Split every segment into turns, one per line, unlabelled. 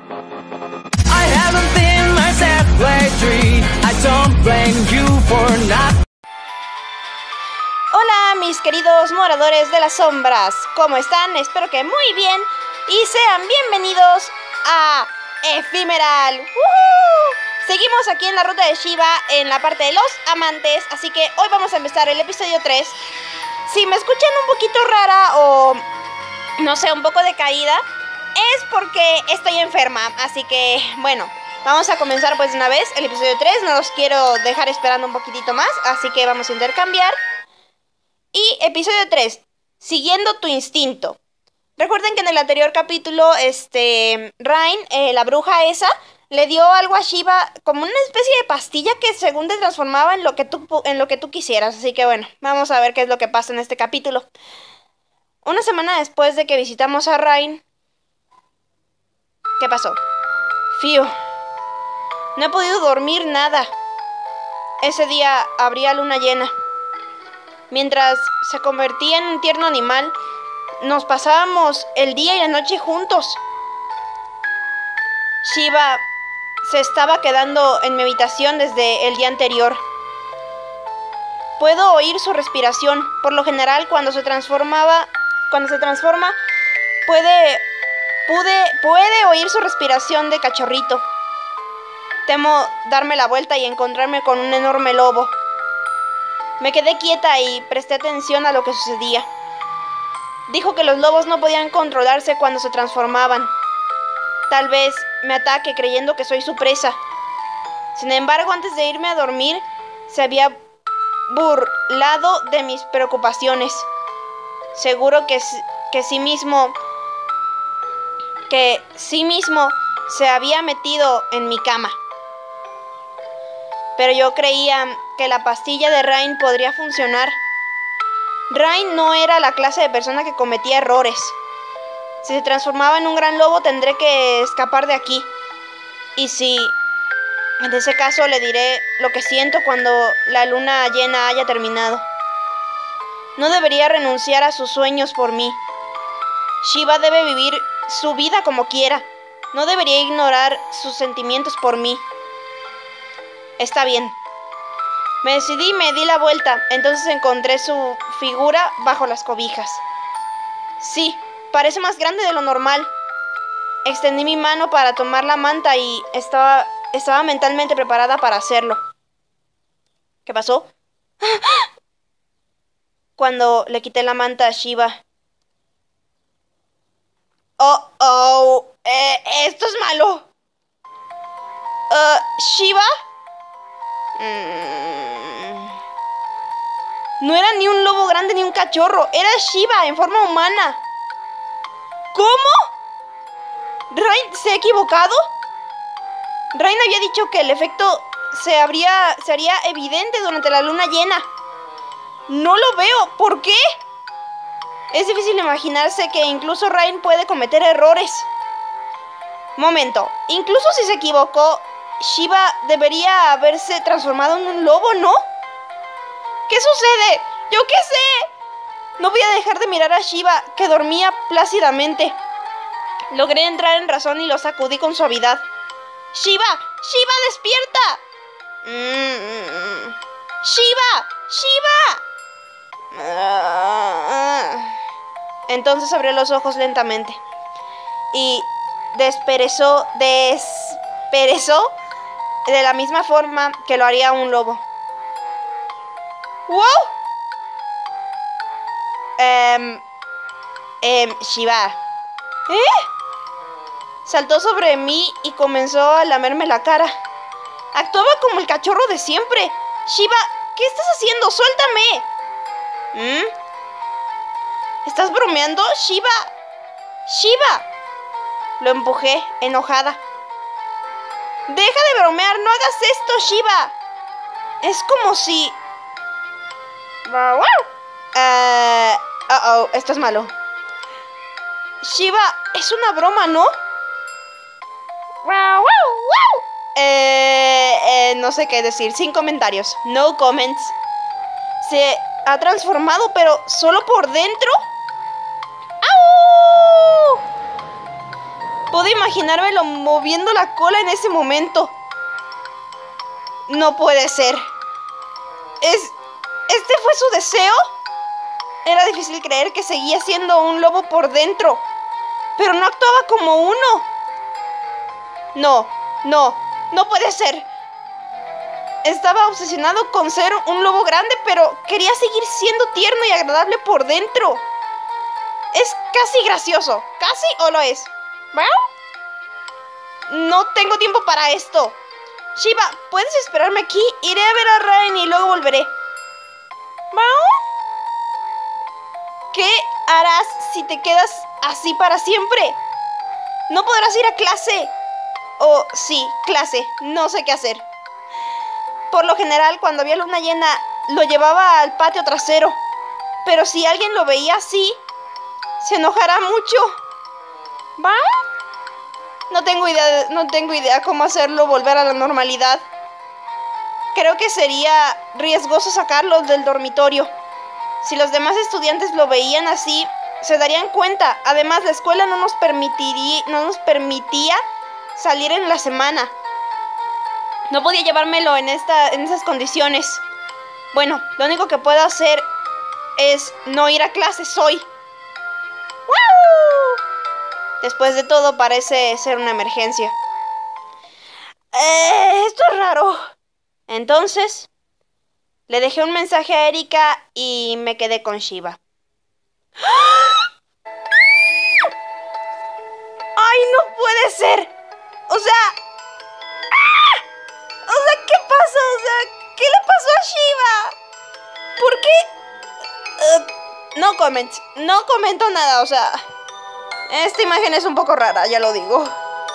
I haven't been myself lately. I don't blame you for not.
Hola mis queridos moradores de las sombras, ¿cómo están? Espero que muy bien y sean bienvenidos a Ephemeral. Seguimos aquí en la ruta de Shiva en la parte de los amantes, así que hoy vamos a empezar el episodio 3. Si me escuchan un poquito rara o no sé, un poco decaída, es porque estoy enferma, así que bueno, vamos a comenzar pues de una vez el episodio 3, no los quiero dejar esperando un poquitito más, así que vamos a intercambiar. Y episodio 3, siguiendo tu instinto. Recuerden que en el anterior capítulo, Rain, la bruja esa, le dio algo a Shiva como una especie de pastilla que según te transformaba en lo que tú quisieras. Así que bueno, vamos a ver qué es lo que pasa en este capítulo. Una semana después de que visitamos a Rain... ¿Qué pasó? Fiu. No he podido dormir nada. Ese día habría luna llena. Mientras se convertía en un tierno animal, nos pasábamos el día y la noche juntos. Shiva se estaba quedando en mi habitación desde el día anterior. Puedo oír su respiración. Por lo general, cuando se transforma, puede oír su respiración de cachorrito. Temo darme la vuelta y encontrarme con un enorme lobo. Me quedé quieta y presté atención a lo que sucedía. Dijo que los lobos no podían controlarse cuando se transformaban. Tal vez me ataque creyendo que soy su presa. Sin embargo, antes de irme a dormir, se había burlado de mis preocupaciones. Seguro que sí mismo se había metido en mi cama. Pero yo creía que la pastilla de Rain podría funcionar. Rain no era la clase de persona que cometía errores. Si se transformaba en un gran lobo, tendré que escapar de aquí. Y si, en ese caso, le diré lo que siento cuando la luna llena haya terminado. No debería renunciar a sus sueños por mí. Shiva debe vivir su vida como quiera. No debería ignorar sus sentimientos por mí. Está bien. Me decidí y me di la vuelta. Entonces encontré su figura bajo las cobijas. Sí, parece más grande de lo normal. Extendí mi mano para tomar la manta y estaba mentalmente preparada para hacerlo. ¿Qué pasó? Cuando le quité la manta a Shiva. Oh, esto es malo. ¿Shiva? No era ni un lobo grande ni un cachorro. Era Shiva en forma humana. ¿Cómo? ¿Rain se ha equivocado? Rain había dicho que el efecto se haría evidente durante la luna llena. No lo veo. ¿Por qué? Es difícil imaginarse que incluso Rain puede cometer errores. Momento. Incluso si se equivocó, Shiva debería haberse transformado en un lobo, ¿no? ¿Qué sucede? ¡Yo qué sé! No voy a dejar de mirar a Shiva, que dormía plácidamente. Logré entrar en razón y lo sacudí con suavidad. ¡Shiva! ¡Shiva, despierta! ¡Shiva! ¡Shiva! Entonces abrió los ojos lentamente y desperezó de la misma forma que lo haría un lobo. ¡Wow! Shiva. Saltó sobre mí y comenzó a lamerme la cara. Actuaba como el cachorro de siempre. Shiva, ¿qué estás haciendo? ¡Suéltame! ¿Estás bromeando? ¡Shiva! ¡Shiva! Lo empujé, enojada. ¡Deja de bromear! ¡No hagas esto, Shiva! Es como si... esto es malo. Shiva, es una broma, ¿no? No sé qué decir, sin comentarios. No comments. Se ha transformado, pero solo por dentro. ¡Au! Puedo imaginármelo moviendo la cola en ese momento. No puede ser. ¿Este fue su deseo? Era difícil creer que seguía siendo un lobo por dentro, pero no actuaba como uno. No puede ser. Estaba obsesionado con ser un lobo grande, pero quería seguir siendo tierno y agradable por dentro. Es casi gracioso. ¿Casi o lo es? No tengo tiempo para esto. Shiba, ¿puedes esperarme aquí? Iré a ver a Rain y luego volveré. ¿Qué harás si te quedas así para siempre? No podrás ir a clase. Oh, sí, clase. No sé qué hacer. Por lo general, cuando había luna llena, lo llevaba al patio trasero. Pero si alguien lo veía así, se enojará mucho. ¿Va? No tengo idea cómo hacerlo volver a la normalidad. Creo que sería riesgoso sacarlos del dormitorio. Si los demás estudiantes lo veían así, se darían cuenta. Además, la escuela no nos permitía salir en la semana. No podía llevármelo en esas condiciones. Bueno, lo único que puedo hacer es no ir a clases hoy. ¡Woo! Después de todo, parece ser una emergencia. Esto es raro. Entonces, le dejé un mensaje a Erika y me quedé con Shiba. ¡Ay, no puede ser! O sea, ¿qué pasa? O sea, ¿qué le pasó a Shiba? ¿Por qué? No comento nada, o sea, esta imagen es un poco rara, ya lo digo.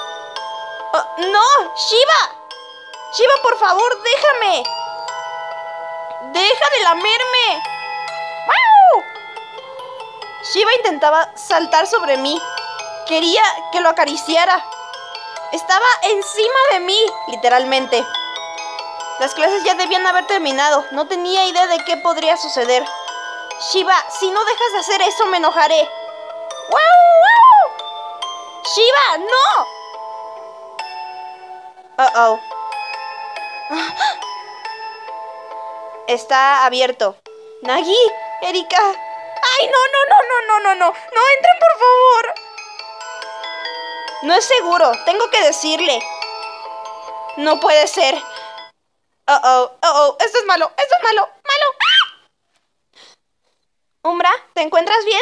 ¡No! ¡Shiba! ¡Shiba, por favor, déjame! ¡Deja de lamerme! ¡Wow! Shiba intentaba saltar sobre mí. Quería que lo acariciara. Estaba encima de mí, literalmente. Las clases ya debían haber terminado. No tenía idea de qué podría suceder. Shiba, si no dejas de hacer eso, me enojaré. ¡Wow! ¡Shiba, no! Uh-oh. Está abierto. Nagi, Erika. ¡Ay, no! ¡No entren, por favor! No es seguro. Tengo que decirle. No puede ser. Esto es malo. ¡Malo! Umbra, ¿te encuentras bien?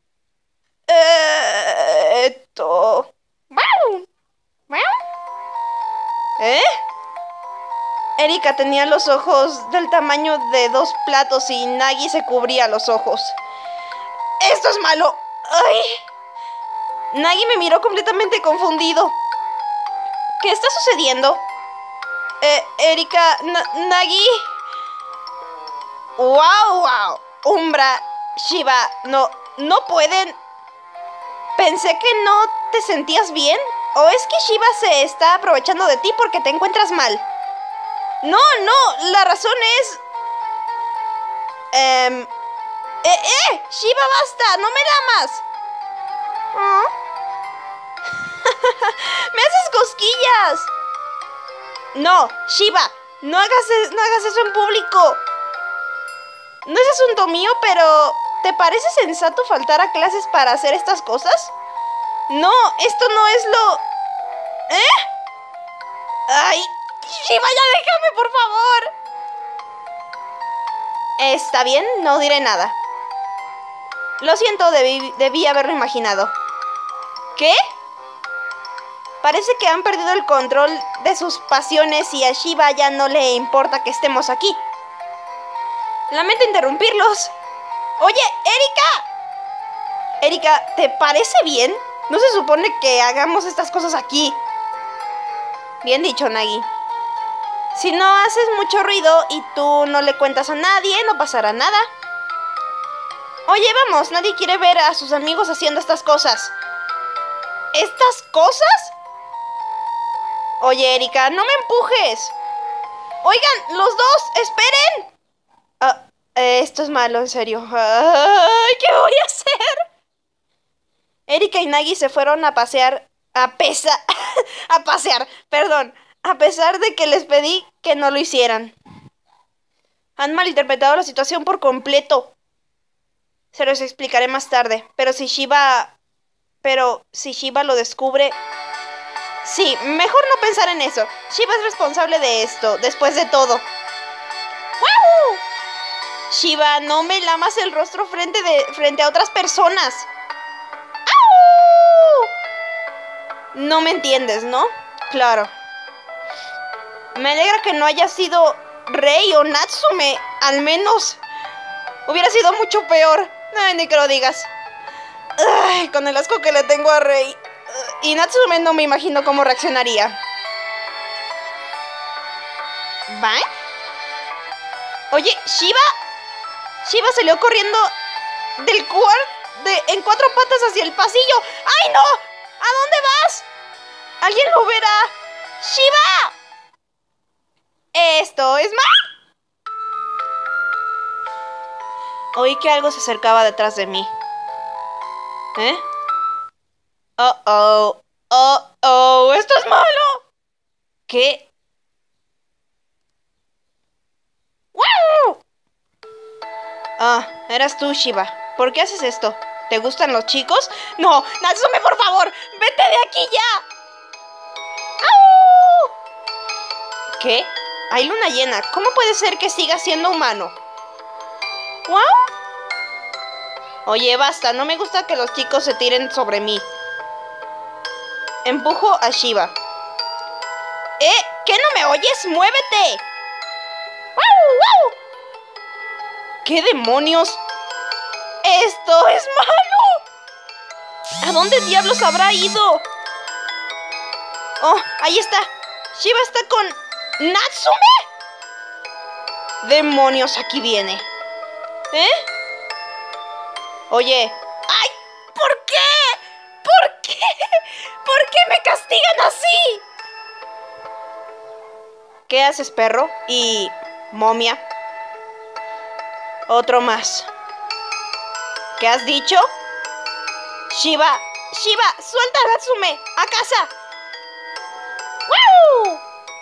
¿Eh? Erika tenía los ojos del tamaño de 2 platos y Nagi se cubría los ojos. ¡Esto es malo! ¡Ay! Nagi me miró completamente confundido. ¿Qué está sucediendo? Erika, Nagi. ¡Wow! Umbra, Shiba, no pueden. Pensé que no te sentías bien. ¿O es que Shiba se está aprovechando de ti porque te encuentras mal? No, la razón es... Shiba, basta, no me lamas. Me haces cosquillas. No, Shiba, no hagas eso en público. No es asunto mío, pero ¿te parece sensato faltar a clases para hacer estas cosas? No, esto no es lo... ¡Ay! ¡Shiba, ya déjame, por favor! Está bien, no diré nada. Lo siento, debí haberlo imaginado. ¿Qué? Parece que han perdido el control de sus pasiones y a Shiba ya no le importa que estemos aquí. Lamento interrumpirlos. Oye, Erika. Erika, ¿te parece bien? No se supone que hagamos estas cosas aquí. Bien dicho, Nagi. Si no haces mucho ruido y tú no le cuentas a nadie, no pasará nada. Oye, vamos, nadie quiere ver a sus amigos haciendo estas cosas. ¿Estas cosas? Oye, Erika, no me empujes. Oigan, los dos, esperen. Esto es malo, en serio. Ay, ¿qué voy a hacer? Erika y Nagi se fueron a pasear A pesar... a pasear, perdón. A pesar de que les pedí que no lo hicieran. Han malinterpretado la situación por completo. Se los explicaré más tarde. Pero si Shiva lo descubre... Sí, mejor no pensar en eso. Shiva es responsable de esto, después de todo. ¡Wow! Shiva, no me lamas el rostro frente a otras personas. ¡Au! No me entiendes, ¿no? Claro. Me alegra que no haya sido Rei o Natsume. Al menos hubiera sido mucho peor. Ay, ni que lo digas. Ay, con el asco que le tengo a Rei. Y Natsume no me imagino cómo reaccionaría. ¿Va? Oye, Shiva salió corriendo en 4 patas hacia el pasillo. ¡Ay, no! ¿A dónde vas? ¡Alguien lo verá! ¡Shiva! Esto es mal. Oí que algo se acercaba detrás de mí. ¿Eh? Oh, esto es malo. ¿Qué? ¡Wow! Ah, eras tú, Shiva. ¿Por qué haces esto? ¿Te gustan los chicos? No, Natsume, por favor, vete de aquí ya. ¡Au! ¿Qué? Hay luna llena. ¿Cómo puede ser que siga siendo humano? ¿Wow? Oye, basta, no me gusta que los chicos se tiren sobre mí. Empujo a Shiva. ¿Qué no me oyes? ¡Muévete! ¡Wow! ¿Qué demonios? ¡Esto es malo! ¿A dónde diablos habrá ido? Oh, ahí está. Shiva está con Natsume. Demonios, aquí viene. Oye. ¡Ay! ¿Por qué? ¿Por qué? ¿Por qué me castigan así? ¿Qué haces, perro? Y... momia. Otro más. ¿Qué has dicho? Shiva, suelta a Natsume. ¡A casa! ¡Wow!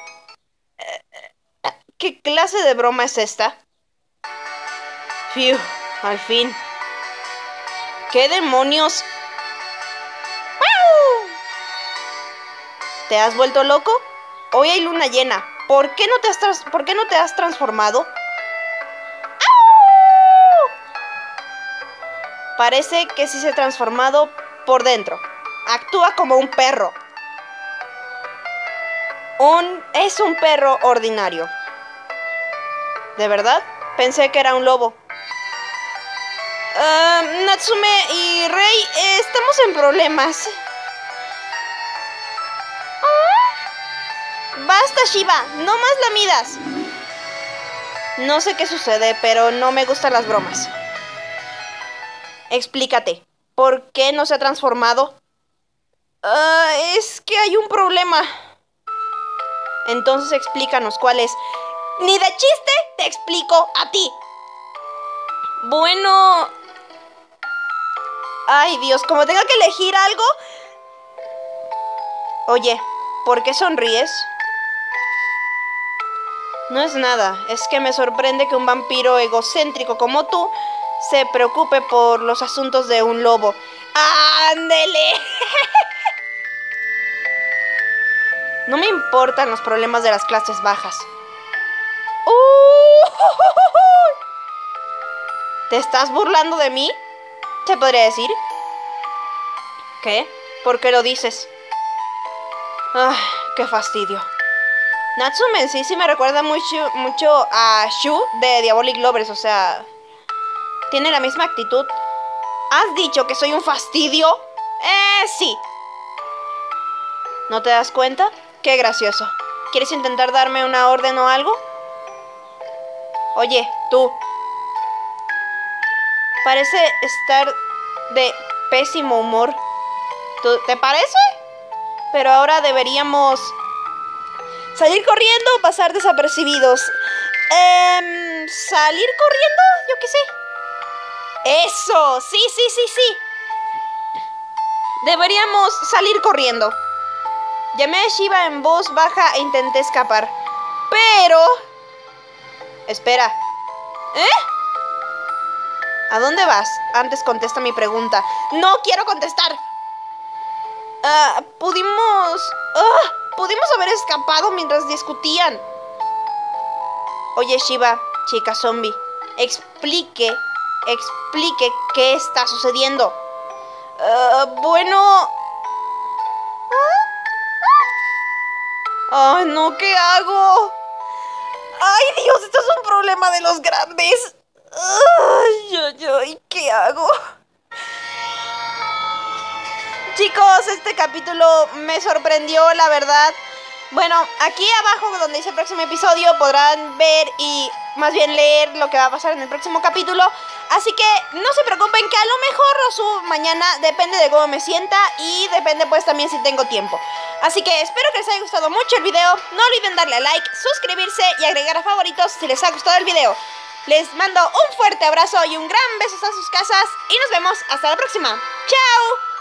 ¿Qué clase de broma es esta? Fiu, al fin. ¿Qué demonios? ¡Wow! ¿Te has vuelto loco? Hoy hay luna llena. ¿Por qué no te has transformado? ¡Au! Parece que sí se ha transformado por dentro. Actúa como un perro. Es un perro ordinario. ¿De verdad? Pensé que era un lobo. Natsume y Rei, estamos en problemas. Basta, Shiva, no más lamidas. No sé qué sucede, pero no me gustan las bromas. Explícate, ¿por qué no se ha transformado? Es que hay un problema. Entonces explícanos cuál es. Ni de chiste te explico a ti. Bueno... Ay, Dios, como tenga que elegir algo... Oye, ¿por qué sonríes? No es nada, es que me sorprende que un vampiro egocéntrico como tú se preocupe por los asuntos de un lobo. ¡Ándele! No me importan los problemas de las clases bajas. ¿Te estás burlando de mí? ¿Se podría decir? ¿Qué? ¿Por qué lo dices? ¡Ah, qué fastidio! Natsume en sí me recuerda mucho a Shu de Diabolic Lovers, o sea... Tiene la misma actitud. ¿Has dicho que soy un fastidio? Sí. ¿No te das cuenta? Qué gracioso. ¿Quieres intentar darme una orden o algo? Oye, tú. Parece estar de pésimo humor. ¿Te parece? Pero ahora deberíamos salir corriendo o pasar desapercibidos. ¿Salir corriendo? Yo qué sé. ¡Eso! Sí. Deberíamos salir corriendo. Llamé a Shiva en voz baja e intenté escapar. Pero... Espera. ¿Eh? ¿A dónde vas? Antes contesta mi pregunta. ¡No quiero contestar! Pudimos haber escapado mientras discutían. Oye, Shiva, chica zombie, explique qué está sucediendo. Bueno... ¡Ay, no! ¿Qué hago? ¡Ay, Dios! Esto es un problema de los grandes. ¡Ay! ¿Qué hago? Chicos, este capítulo me sorprendió, la verdad. Bueno, aquí abajo donde dice el próximo episodio podrán ver y más bien leer lo que va a pasar en el próximo capítulo. Así que no se preocupen que a lo mejor lo subo mañana, depende de cómo me sienta y depende pues también si tengo tiempo. Así que espero que les haya gustado mucho el video, no olviden darle a like, suscribirse y agregar a favoritos si les ha gustado el video. Les mando un fuerte abrazo y un gran beso a sus casas y nos vemos hasta la próxima. ¡Chao!